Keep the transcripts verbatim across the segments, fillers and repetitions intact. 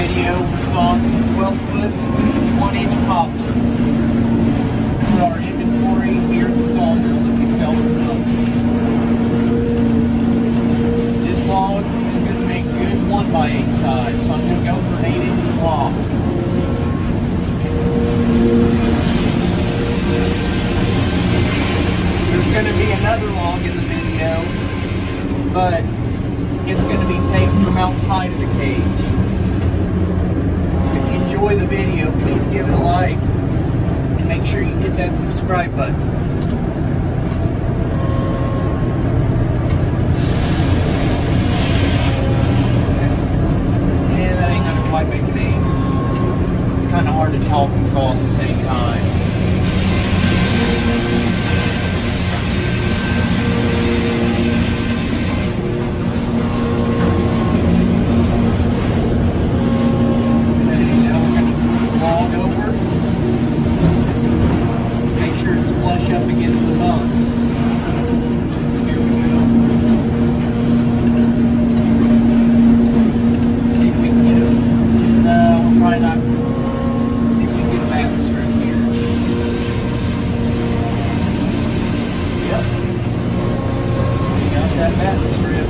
video, we're sawing some twelve foot, one inch poplar for our inventory here at the sawmill that we sell for them. This log is going to make good one by eight size, so I'm going to go for an eight inch block. There's going to be another log in the video, but it's going to be taped from outside of the cage. If you enjoy the video, please give it a like and make sure you hit that subscribe button. Yeah, that ain't going to quite make an eight. It's kind of hard to talk and saw at the same time. Up against the bumps. Here we go. See if we can get him. No, we're probably not. See if we can get a back strip here. Yep. We got that back strip.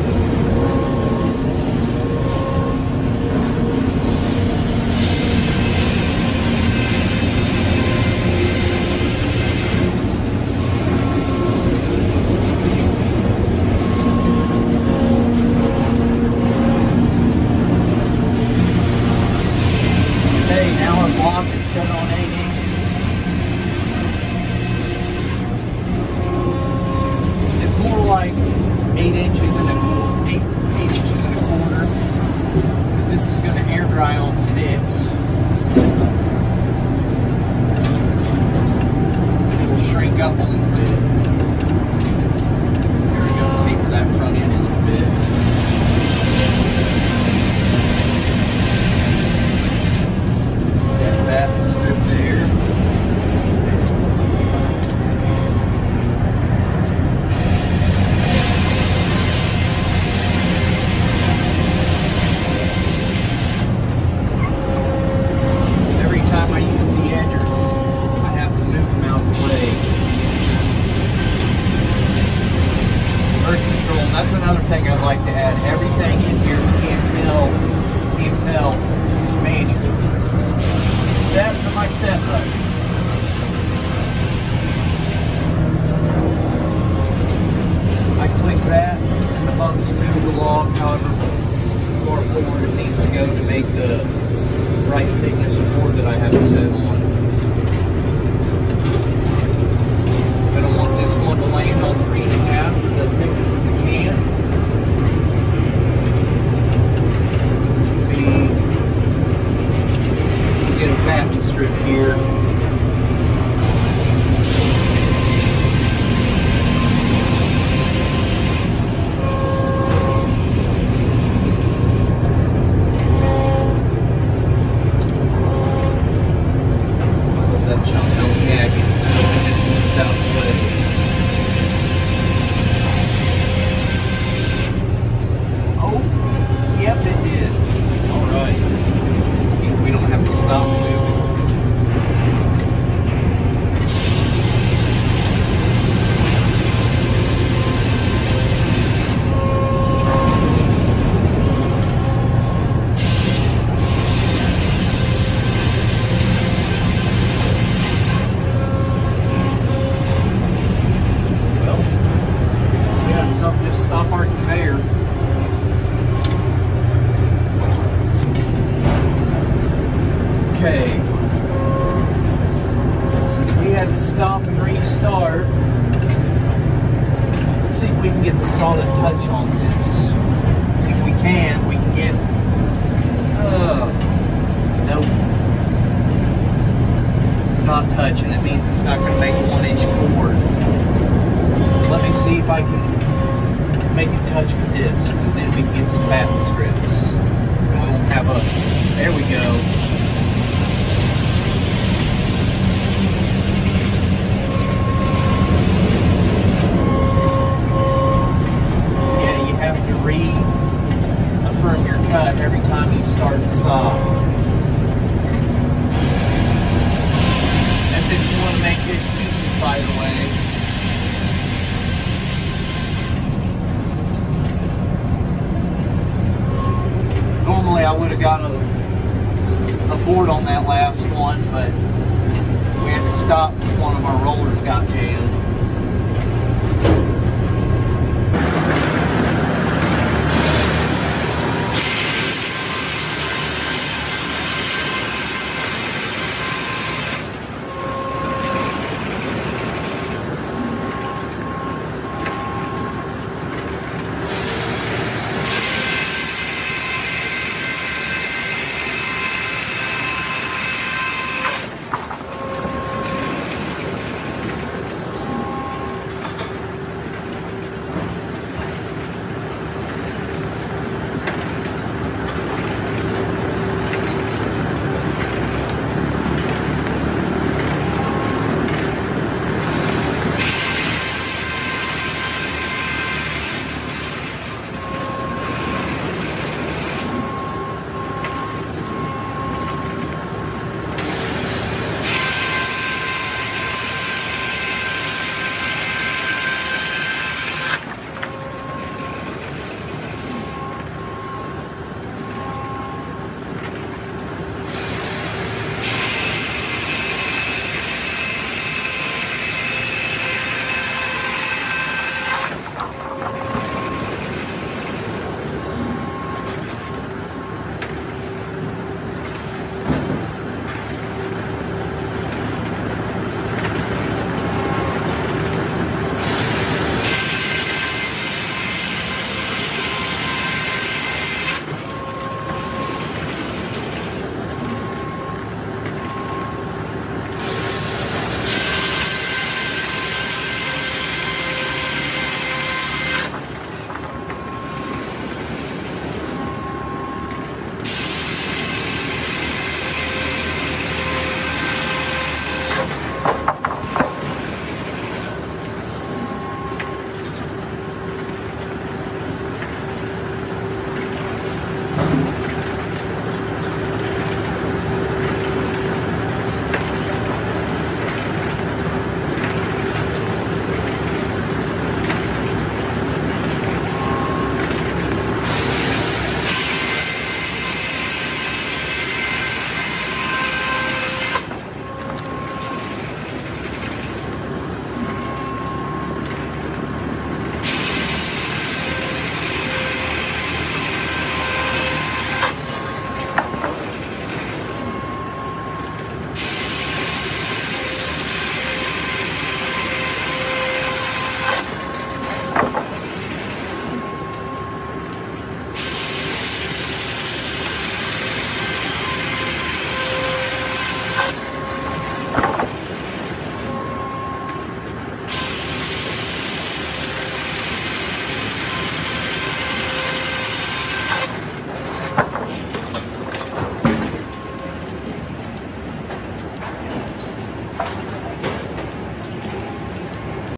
Set on eight inches. It's more like eight inches and a quarter, eight, eight inches and a quarter, because this is going to air dry on sticks. It will shrink up a little bit. There we go. Taper that front end a little bit. That strip there. Every time I use the edgers, I have to move them out of the way. Birth control, that's another thing I'd like to add. Everything in here, you can't tell, you can't tell, is manual. Set for my set button. I click that and the bumps move the log however far forward it needs to go to make the right thickness of board that I have it set on. I don't want this one to land on three and a half for the thickness of the can. So this would be get a back strip here. Hope that chunk don't gag it. It just moves out of the way. Oh, yep, it did. All right. Means we don't have to stop moving. Well, yeah, something just stop our conveyor. Okay, since we had to stop and restart, let's see if we can get the solid touch on this. If we can, we can get, uh, nope, it's not touching. It means it's not going to make a one inch board. Let me see if I can make it touch with this, because then we can get some batten strips. And we won't have a, there we go. confirm your cut every time you start and stop. That's if you want to make good pieces, by the way. Normally I would have got a, a board on that last one, but we had to stop because one of our rollers got jammed.